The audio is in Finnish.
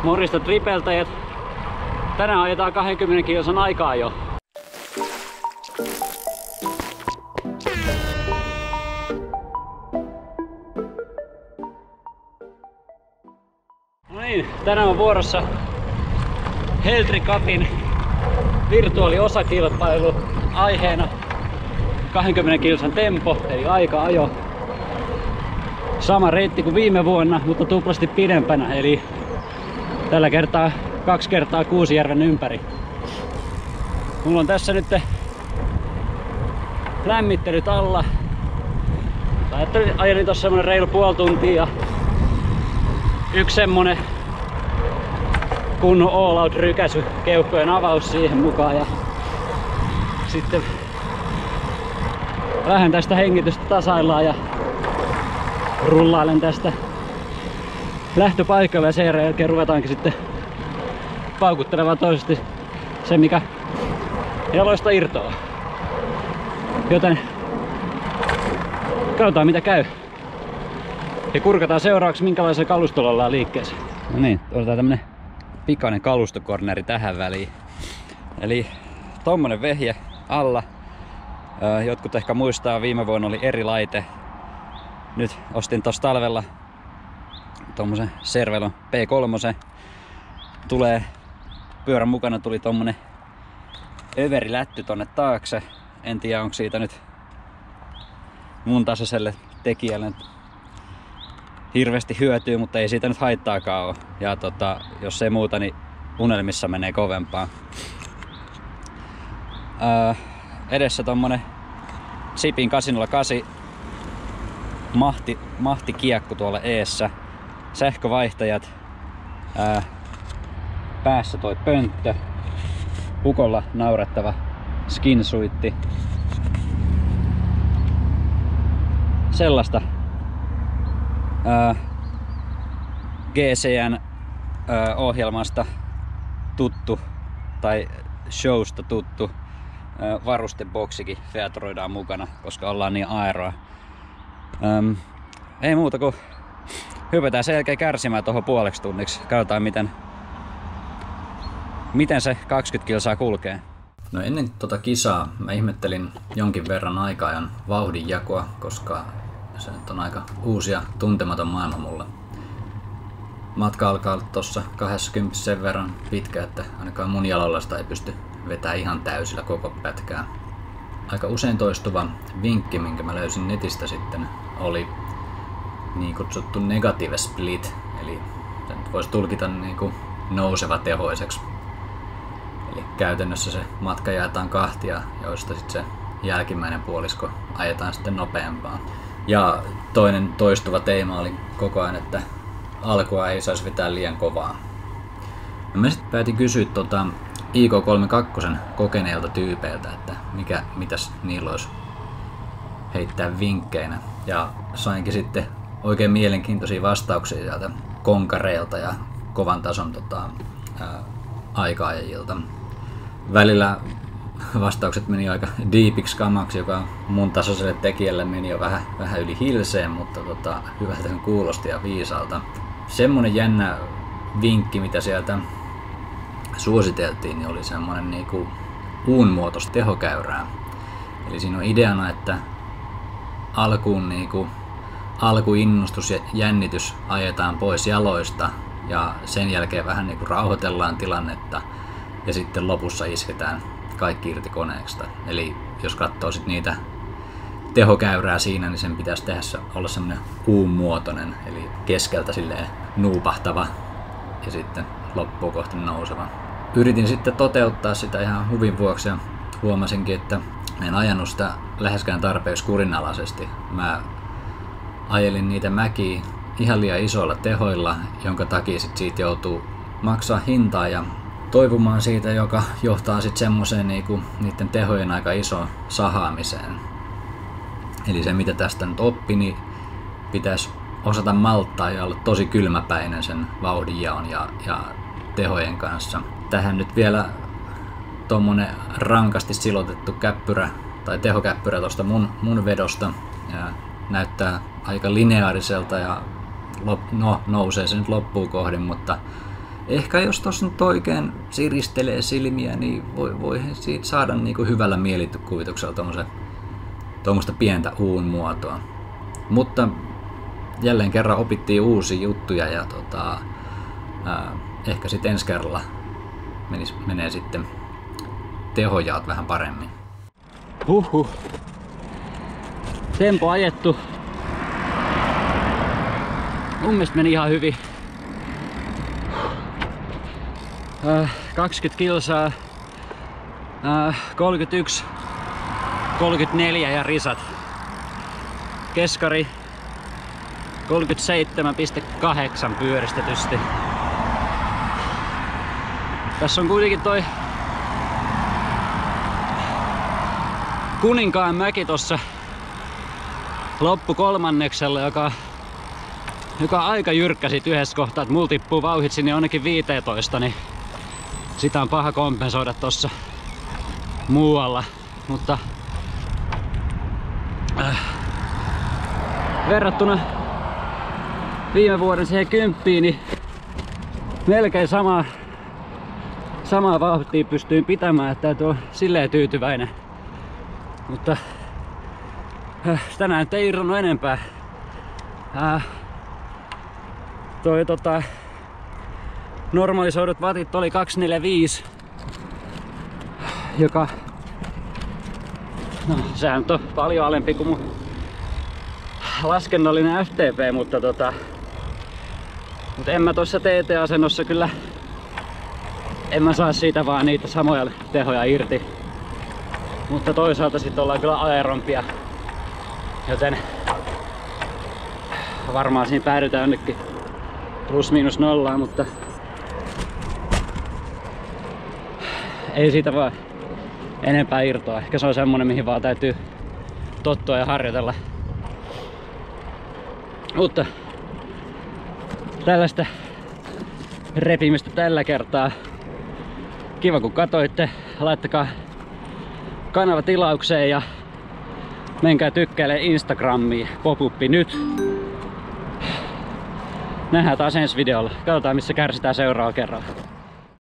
Morista tripeltäjät. Tänään ajetaan 20 kilsan aikaa jo. No niin, tänään on vuorossa Heltri Cupin virtuaaliosakilpailu. Aiheena 20 kilsan tempo, eli aika-ajo. Sama reitti kuin viime vuonna, mutta tuplasti pidempänä, eli tällä kertaa 2 kertaa Kuusijärven ympäri. Mulla on tässä nyt lämmittelyt alla. Ajelin tossa semmonen reilu puoli tuntia ja yksi semmonen kunnon all out rykäsy, keuhkojen avaus siihen mukaan ja sitten vähän tästä hengitystä tasaillaan ja rullailen tästä lähtöpaikalle ja sen jälkeen ruvetaankin sitten paukuttelemaan toisesti se mikä jaloista irtoaa. Joten katsotaan mitä käy. Ja kurkataan seuraavaksi minkälaisella kalustolla ollaan liikkeessä. No niin, otetaan tämmönen pikainen kalustokorneri tähän väliin. Eli tommonen vehje alla. Jotkut ehkä muistaa, viime vuonna oli eri laite. Nyt ostin tossa talvella tommosen Cervelon P3. Tulee pyörän mukana tuli tommonen överilätty tonne taakse. En tiedä onko siitä nyt mun tasoiselle tekijälle hirveästi hyötyä, mutta ei siitä nyt haittaakaan ole. Ja jos ei muuta, niin unelmissa menee kovempaa. Edessä tommonen Zipin 808 mahtikiekku tuolla eessä. Sähkövaihtajat. Päässä toi pönttö. Ukolla naurettava skinsuitti. Sellaista GCN ohjelmasta tuttu tai showsta tuttu varusteboksikin featuroidaan mukana, koska ollaan niin aeroa. Ei muuta kuin hypätään sen jälkeen kärsimään tuohon puoleksi tunniksi. Katsotaan miten se 20 kilsaa kulkee. No ennen tota kisaa mä ihmettelin jonkin verran aika-ajan vauhdinjakoa, koska se nyt on aika uusi ja tuntematon maailma mulle. Matka alkaa olla tossa 20 sen verran pitkä, että ainakaan mun jaloilla sitä ei pysty vetämään ihan täysillä koko pätkää. Aika usein toistuva vinkki, minkä mä löysin netistä sitten, oli niin kutsuttu negative split, eli sen voisi tulkita niin kuin nouseva tehoiseksi. Eli käytännössä se matka jaetaan kahtia, joista sitten se jälkimmäinen puolisko ajetaan sitten nopeampaa. Ja toinen toistuva teema oli koko ajan, että alkua ei saisi vetää liian kovaa. Mä sitten päätin kysyä IK32 kokeneilta tyypeiltä, että mitäs niillä olisi heittää vinkkeinä. Ja sainkin sitten oikein mielenkiintoisia vastauksia sieltä konkareilta ja kovan tason aika-ajajilta. Välillä vastaukset meni aika deepiksi kamaksi, joka mun tasoiselle tekijälle meni jo vähän yli hilseen, mutta hyvältä sen kuulosti ja viisaalta. Semmonen jännä vinkki, mitä sieltä suositeltiin, niin oli semmonen niinku uunmuotoista tehokäyrää. Eli siinä on ideana, että alkuinnostus ja jännitys ajetaan pois jaloista ja sen jälkeen vähän niinku rauhoitellaan tilannetta ja sitten lopussa isketään kaikki irti koneesta. Eli jos katsoo sit niitä tehokäyrää siinä, niin sen pitäisi olla semmoinen U-muotoinen, eli keskeltä silleen nuupahtava ja sitten loppuun kohti nouseva. Yritin sitten toteuttaa sitä ihan huvin vuoksi ja huomasinkin, että en ajanut sitä läheskään tarpeeksi kurinalaisesti. Mä ajelin niitä mäkiä ihan liian isoilla tehoilla, jonka takia sit siitä joutuu maksaa hintaa ja toipumaan siitä, joka johtaa sitten semmoiseen niinku niiden tehojen aika iso sahaamiseen. Eli se mitä tästä nyt oppi, niin pitäisi osata malttaa ja olla tosi kylmäpäinen sen vauhdinjaon ja tehojen kanssa. Tähän nyt vielä tommonen rankasti silotettu käppyrä tai tehokäppyrä tuosta mun vedosta ja näyttää aika lineaariselta ja nousee se nyt loppuun kohdin, mutta ehkä jos tossa nyt oikein siristelee silmiä, niin voi siitä saada niinku hyvällä mielikuvituksella tuommoista pientä uun muotoa. Mutta jälleen kerran opittiin uusia juttuja ja ehkä sitten ensi kerralla menee sitten tehojaot vähän paremmin. Tempo ajettu. Mun mielestä meni ihan hyvin. 20 kilsaa, 31, 34 ja risat. Keskari 37,8 pyöristetysti. Tässä on kuitenkin toi Kuninkaan mäki tossa loppukolmanneksella, joka on aika jyrkkä sit yhdessä kohtaa, että mulla tippuu vauhdit sinne jonnekin 15, niin sitä on paha kompensoida tossa muualla, mutta verrattuna viime vuoden siihen 10, niin melkein samaa vauhtia pystyin pitämään, että täytyy olla silleen tyytyväinen. Mutta tänään nyt ei irronnut enempää. Normalisoidut watit oli 245, joka sehän on paljon alempi kuin mun laskennallinen FTP, mutta en mä tossa TT-asennossa kyllä, en mä saa siitä vaan niitä samoja tehoja irti. Mutta toisaalta sit ollaan kyllä aerompia, joten varmaan siinä päädytään jonnekin plus miinus nollaan, mutta ei siitä vaan enempää irtoa. Ehkä se on semmonen, mihin vaan täytyy tottua ja harjoitella. Mutta tällaista repimistä tällä kertaa. Kiva kun katoitte. Laittakaa kanava tilaukseen ja menkää tykkäilemään Instagramiin. Pop-uppi nyt. Nähdään taas ensi videolla. Katsotaan missä kärsitään seuraavalla kerralla.